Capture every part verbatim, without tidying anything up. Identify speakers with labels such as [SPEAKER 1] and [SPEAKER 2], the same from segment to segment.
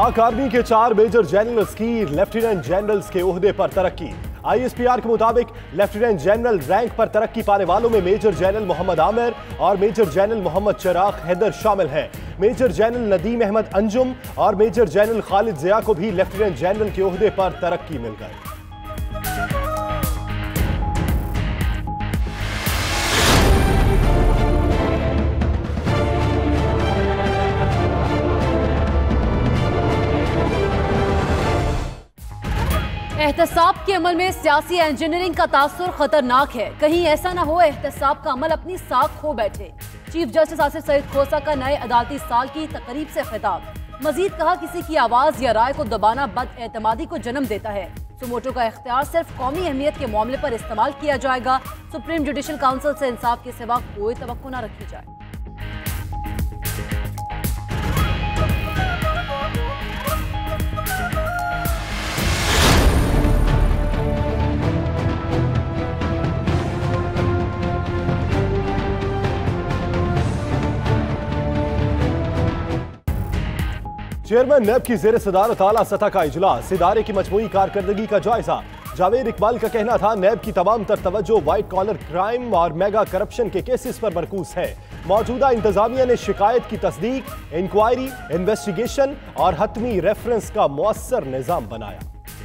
[SPEAKER 1] पाक आर्मी के चार मेजर जनरल्स की लेफ्टिनेंट जनरल्स के ओहदे पर तरक्की। आईएसपीआर के मुताबिक लेफ्टिनेंट जनरल रैंक पर तरक्की पाने वालों में मेजर जनरल मोहम्मद आमिर और मेजर जनरल मोहम्मद चिराग हैदर शामिल हैं। मेजर जनरल नदीम अहमद अंजुम और मेजर जनरल खालिद जिया को भी लेफ्टिनेंट जनरल के ओहदे पर तरक्की मिल गई।
[SPEAKER 2] एहतसाब के अमल में सियासी इंजीनियरिंग का तासुर खतरनाक है। कहीं ऐसा ना हो एहतसाब का अमल अपनी साख खो बैठे। चीफ जस्टिस आसिफ सईद खोसा का नए अदालती साल की तकरीब से खिताब। मजीद कहा, किसी की आवाज या राय को दबाना बदएतमादी को जन्म देता है। सुमोटो का इख्तियार सिर्फ कौमी अहमियत के मामले पर इस्तेमाल किया जाएगा। सुप्रीम जुडिशल काउंसिल से इंसाफ के सिवा कोई तवक्को न रखी जाए।
[SPEAKER 1] चेयरमैन नैब की जेर सदारत आला सतह का इजलास, इदारे की मजमूई कारकर्दगी का जायजा। जावेद इकबाल का कहना था, नैब की तमाम तर तवज्जो वाइट कॉलर क्राइम और मेगा करप्शन के केसेस पर मरकूज है। मौजूदा इंतजामिया ने शिकायत की तस्दीक, इंक्वायरी, इन्वेस्टिगेशन और हतमी रेफरेंस का मुअस्सर निजाम बनाया।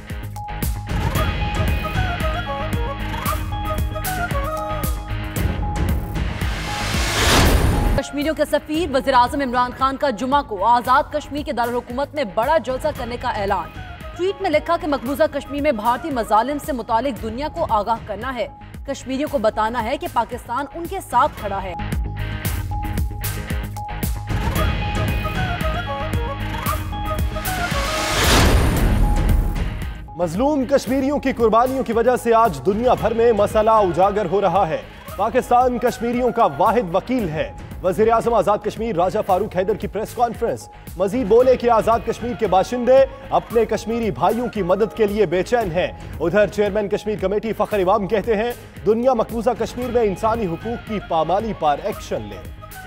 [SPEAKER 2] कश्मीरियों के सफीर वज़ीर आज़म इमरान खान का जुमा को आज़ाद कश्मीर के दारुल हुकूमत में बड़ा जलसा करने का ऐलान। ट्वीट में लिखा कि मकबूजा कश्मीर में भारतीय मजालिम से मुतालिक दुनिया को आगाह करना है। कश्मीरियों को बताना है कि पाकिस्तान उनके साथ खड़ा है।
[SPEAKER 1] मजलूम कश्मीरियों की कुर्बानियों की वजह से आज दुनिया भर में मसला उजागर हो रहा है। पाकिस्तान कश्मीरियों का वाहिद वकील है। वज़ीर आज़म आज़ाद कश्मीर राजा फारूक हैदर की प्रेस कॉन्फ्रेंस। मजीद बोले कि आज़ाद कश्मीर के बाशिंदे अपने कश्मीरी भाइयों की मदद के लिए बेचैन हैं। उधर चेयरमैन कश्मीर कमेटी फ़खर इमाम कहते हैं, दुनिया मकबूजा कश्मीर में इंसानी हुकूक की पामाली पर एक्शन ले।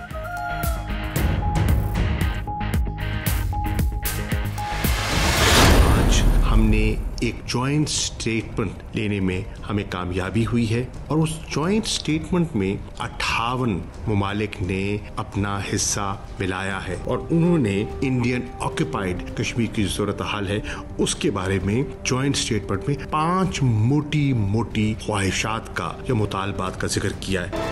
[SPEAKER 3] हमने एक जॉइंट स्टेटमेंट लेने में हमें कामयाबी हुई है और उस जॉइंट स्टेटमेंट में अट्ठावन ममालिक ने अपना हिस्सा मिलाया है और उन्होंने इंडियन ऑक्यूपाइड कश्मीर की सूरत हाल है उसके बारे में जॉइंट स्टेटमेंट में पांच मोटी मोटी ख्वाहिशात का या मुतालबात का जिक्र किया है।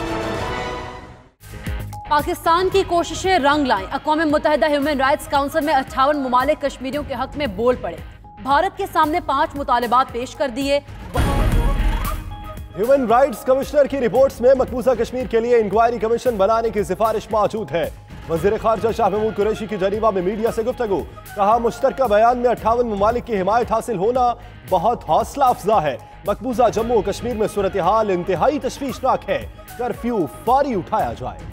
[SPEAKER 2] पाकिस्तान की कोशिशें रंग लाएं। अक़वाम मुत्तहिदा ह्यूमन राइट्स काउंसिल में अट्ठावन ममालिक कश्मीरियों के हक में बोल पड़े। भारत के सामने पांच मुतालबात पेश कर दिए।
[SPEAKER 1] ह्यूमन राइट्स कमिश्नर की रिपोर्ट्स में मकबूजा कश्मीर के लिए इंक्वायरी कमीशन बनाने की सिफारिश मौजूद है। वज़ीर ख़ारजा शाह महमूद कुरैशी की जनीवा में मीडिया से गुफ्तगू। कहा, मुश्तरका बयान में अट्ठावन ममालिक की हिमायत हासिल होना बहुत हौसला अफजा है। मकबूजा जम्मू और कश्मीर में सूरत हाल इंतहाई तशवीशनाक है। कर्फ्यू फौरी उठाया जाए।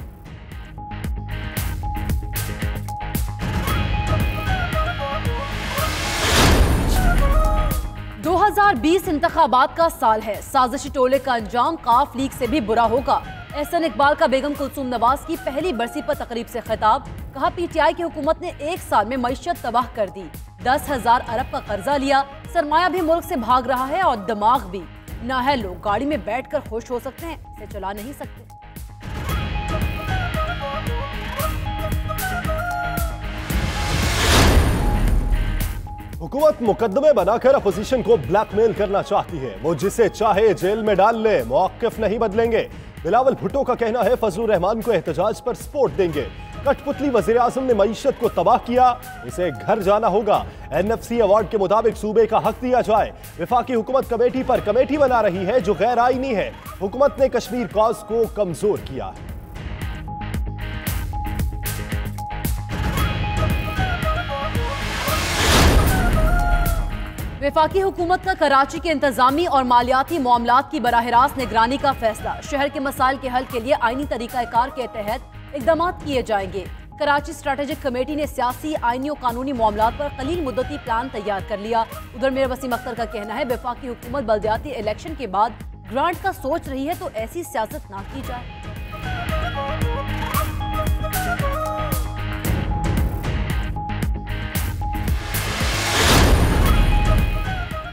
[SPEAKER 2] दो हज़ार बीस इंतखाबात का साल है। साजिशी टोले का अंजाम काफ लीग से भी बुरा होगा। एहसन इकबाल का बेगम कुलसूम नवाज की पहली बरसी पर तकरीब से खिताब। कहा, पीटीआई की हुकूमत ने एक साल में मईशत तबाह कर दी। दस हजार अरब का कर्जा लिया। सरमाया भी मुल्क से भाग रहा है और दिमाग भी। ना है लोग गाड़ी में बैठकर खुश हो सकते हैं, इसे चला नहीं सकते।
[SPEAKER 1] हुकूमत मुकदमे बनाकर अपोजिशन को ब्लैकमेल करना चाहती है। वो जिसे चाहे जेल में डाल ले, मौक़िफ़ नहीं बदलेंगे। बिलावल भुट्टो का कहना है, फजलुर रहमान को एहतजाज पर सपोर्ट देंगे। कठपुतली वज़ीर आज़म ने मईशत को तबाह किया, उसे घर जाना होगा। एन एफ सी अवार्ड के मुताबिक सूबे का हक दिया जाए। वफाकी हुकूमत कमेटी पर कमेटी बना रही है जो गैर आईनी है। हुकूमत ने कश्मीर कॉज को कमजोर किया है।
[SPEAKER 2] वफाकी हुकूमत का कराची के इंतजामी और मालियाती मामलात की बराह रास्त निगरानी का फैसला। शहर के मसाइल के हल के लिए आईनी तरीकाकार के तहत इकदाम किए जाएंगे। कराची स्ट्रेटेजिक कमेटी ने सियासी, आईनी और कानूनी मामलात पर कलील मुद्दती प्लान तैयार कर लिया। उधर मीर वसीम अख्तर का कहना है, वफाकी हुकूमत बल्दियाती इलेक्शन के बाद ग्रांट का सोच रही है तो ऐसी सियासत ना की जाए।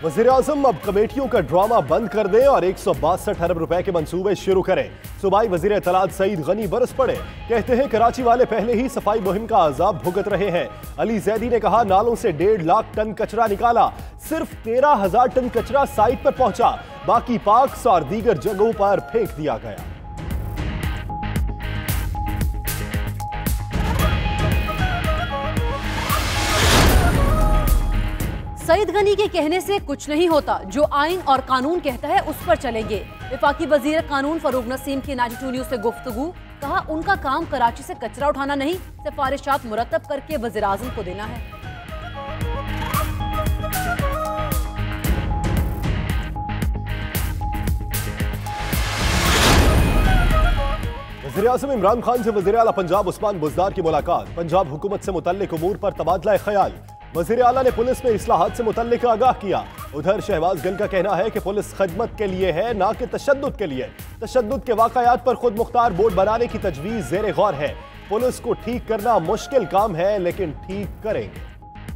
[SPEAKER 1] वज़ीर-ए-आज़म अब कमेटियों का ड्रामा बंद कर दें और एक सौ बासठ अरब रुपए के मंसूबे शुरू करें। सूबाई वज़ीर इत्तलात सईद गनी बरस पड़े, कहते हैं कराची वाले पहले ही सफाई मुहिम का अजाब भुगत रहे हैं। अली जैदी ने कहा नालों से डेढ़ लाख टन कचरा निकाला, सिर्फ तेरह हजार टन कचरा साइट पर पहुंचा, बाकी पार्क्स और दीगर जगहों पर फेंक दिया गया।
[SPEAKER 2] सईद गनी के कहने से कुछ नहीं होता, जो आइन और कानून कहता है उस पर चलेंगे। विफाकी वजीर कानून फरूक नसीम की बानवे न्यूज से गुफ्तगू, कहा उनका काम कराची से कचरा उठाना नहीं, सिफारिशात मुरतब करके वजीर आज़म को देना है।
[SPEAKER 1] वज़ीर आज़म इमरान खान से वज़ीर आला पंजाब उस्मान बुज़दार की मुलाकात, पंजाब हुकूमत से मुतल्लिक उमूर पर तबादला ख्याल। वज़ीर आला ने पुलिस में इस्लाहात से मुतल्लिक आगाह किया। उधर शहबाज गिल का कहना है कि पुलिस खिदमत के लिए है, ना कि तशद्दुद के लिए। तशद्दुद के वाक़यात पर खुद मुख्तार बोर्ड बनाने की तजवीज़ ज़ेरे गौर है। पुलिस को ठीक करना मुश्किल काम है, लेकिन ठीक करेंगे।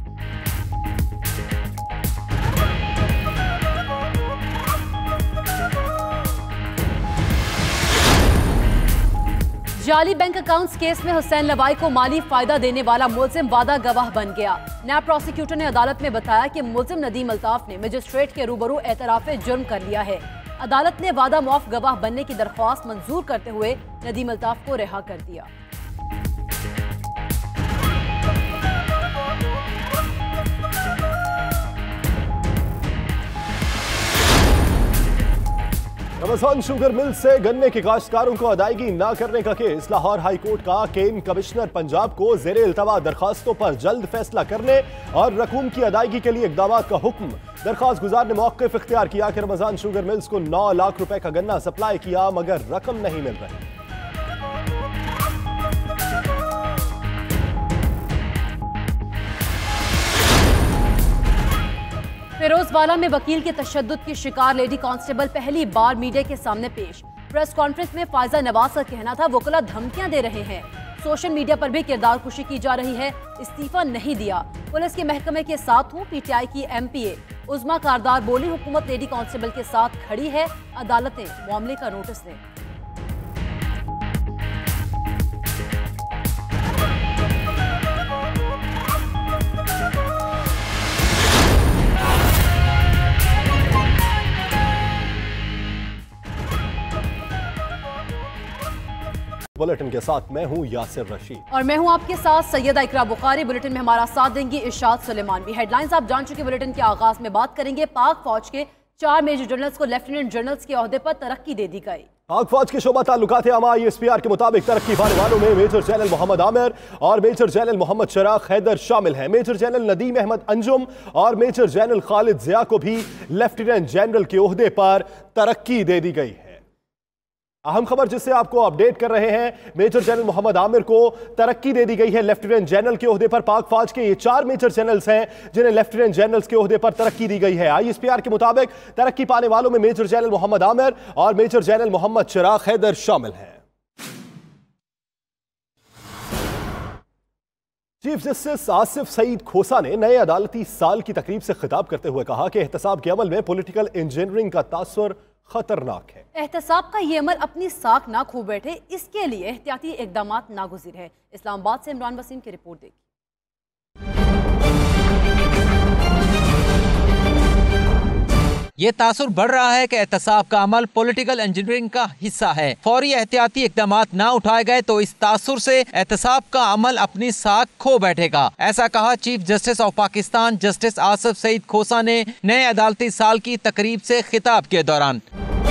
[SPEAKER 2] जाली बैंक अकाउंट्स केस में हुसैन लवाई को माली फायदा देने वाला मुलजिम वादा गवाह बन गया। नायब प्रोसिक्यूटर ने अदालत में बताया कि मुलजिम नदीम अल्ताफ ने मजिस्ट्रेट के रूबरू एतराफ़े जुर्म कर लिया है। अदालत ने वादा मुआफ गवाह बनने की दरख्वास्त मंजूर करते हुए नदीम अल्ताफ को रिहा कर दिया।
[SPEAKER 1] रमजान शुगर मिल से गन्ने के काश्तकारों को अदायगी न करने का केस, लाहौर हाई कोर्ट का केन कमिश्नर पंजाब को जेरे इल्तवा दरखास्तों पर जल्द फैसला करने और रकूम की अदायगी के लिए इकदाम का हुक्म। दरखास्त गुजार ने मौक़िफ़ इख्तियार किया कि रमजान शुगर मिल्स को नौ लाख रुपए का गन्ना सप्लाई किया, मगर रकम नहीं मिल रही।
[SPEAKER 2] फिरोजवाला में वकील के तशद्दुद की शिकार लेडी कांस्टेबल पहली बार मीडिया के सामने पेश। प्रेस कॉन्फ्रेंस में फायजा नवाज का कहना था वकील धमकियां दे रहे हैं। सोशल मीडिया पर भी किरदार कुशी की जा रही है, इस्तीफा नहीं दिया, पुलिस के महकमे के साथ हूँ। पीटीआई की एमपीए उज़मा कारदार बोली हुकूमत लेडी कांस्टेबल के साथ खड़ी है, अदालतें मामले का नोटिस दें।
[SPEAKER 1] बुलेटिन के साथ मैं हूं यासिर रशीद
[SPEAKER 2] और मैं हूं आपके साथ सैयदा इकरा बुखारी। बुलेटिन में हमारा साथ देंगी इरशाद सुलेमान भी। हेडलाइंस आप जान चुके। बुलेटिन के आगाज में बात करेंगे पाक फौज के चार मेजर जनरल्स को लेफ्टिनेंट जनरल्स के ओहदे पर तरक्की दे दी गई।
[SPEAKER 1] पाक फौज के शोबा ताल्लुकात आमा आई एस पी आर के मुताबिक तरक्की पाने वालों में मेजर जनरल मोहम्मद आमिर और मेजर जनरल मोहम्मद चिराग हैदर शामिल हैं। मेजर जनरल नदीम अहमद अंजुम और मेजर जनरल खालिद जिया को भी लेफ्टिनेंट जनरल के ओहदे पर तरक्की दे दी गई है। अहम खबर जिससे आपको अपडेट कर रहे हैं, मेजर जनरल मोहम्मद आमिर को तरक्की दे दी गई है लेफ्टिनेंट जनरल के ओहदे पर। पाक फौज के ये चार मेजर जनरल्स हैं जिन्हें लेफ्टिनेंट जनरल्स के ओहदे पर तरक्की दी गई है। आईएसपीआर के मुताबिक तरक्की पाने वालों में मेजर जनरल मोहम्मद आमिर और मेजर जनरल मोहम्मद चिराग हैदर शामिल हैं। चीफ जस्टिस आसिफ सईद खोसा ने नए अदालती साल की तकरीब से खिताब करते हुए कहा कि एहतसाब के अमल में पॉलिटिकल इंजीनियरिंग का तासुर खतरनाक है।
[SPEAKER 2] एहतसाब का ये अमल अपनी साख ना खो बैठे, इसके लिए एहतियाती इकदाम नागुज़िर है। इस्लामाबाद से इमरान वसीम की रिपोर्ट देखिए।
[SPEAKER 4] ये तासुर बढ़ रहा है कि एहतसाब का अमल पॉलिटिकल इंजीनियरिंग का हिस्सा है। फौरी एहतियाती इकदाम ना उठाए गए तो इस तासुर से एहतसाब का अमल अपनी साख खो बैठेगा। ऐसा कहा chief justice of Pakistan justice Asif Saeed Khosa ने नए अदालती साल की तकरीब से खिताब के दौरान।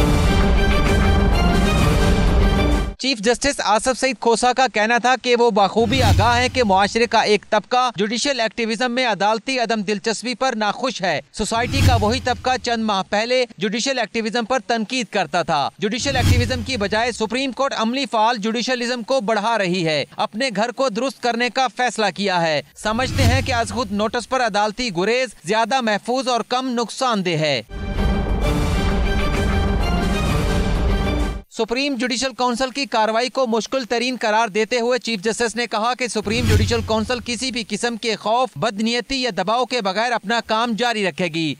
[SPEAKER 4] चीफ जस्टिस आसिफ सईद खोसा का कहना था कि वो बखूबी आगाह है कि मुआशरे का एक तबका जुडिशियल एक्टिविज्म में अदालती अदम दिलचस्पी पर नाखुश है। सोसाइटी का वही तबका चंद माह पहले जुडिशियल एक्टिविज्म पर तनकीद करता था। जुडिशियल एक्टिविज्म की बजाय सुप्रीम कोर्ट अमली फाल जुडिशलिज्म को बढ़ा रही है, अपने घर को दुरुस्त करने का फैसला किया है। समझते हैं कि आज खुद नोटिस पर अदालती गुरेज ज्यादा महफूज और कम नुकसानदेह है। सुप्रीम जुडिशल काउंसिल की कार्रवाई को मुश्किल तरीन करार देते हुए चीफ जस्टिस ने कहा कि सुप्रीम जुडिशल काउंसिल किसी भी किस्म के खौफ, बदनीयती या दबाव के बगैर अपना काम जारी रखेगी।